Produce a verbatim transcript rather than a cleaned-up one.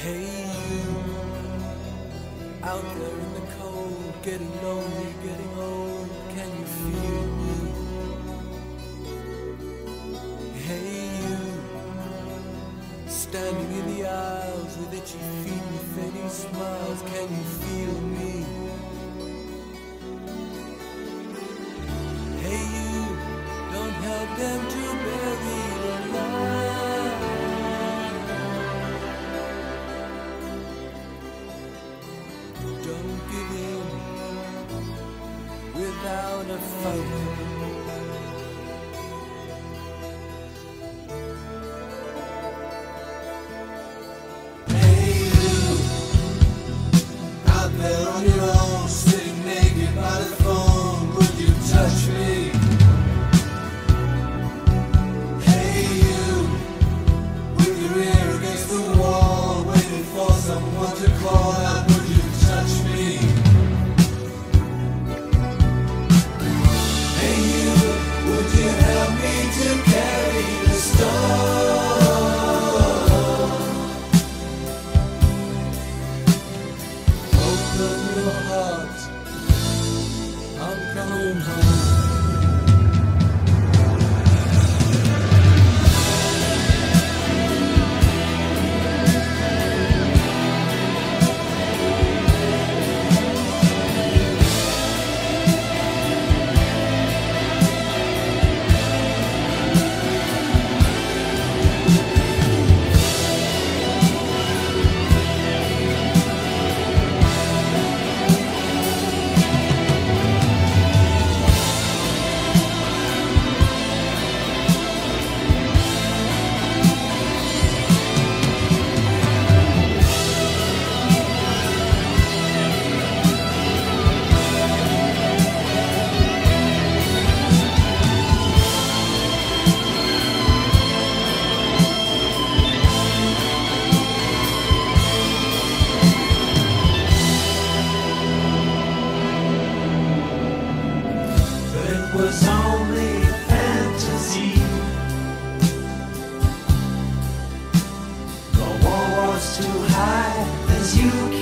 Hey you, out there in the cold, getting lonely, getting old, can you feel me? Hey you, standing in the aisles with itchy feet and fading smiles, can you feel me? Hey you, don't help them to bury the light. Don't give in without a fight. Hey you, out there on your own, sitting naked by the phone, would you touch me? Hey you, with your ear against the wall, waiting for someone to call out, would you touch me? Hey you, would you help me to carry the stone? Open your heart, I'm coming home. It was only fantasy. The wall was too high as you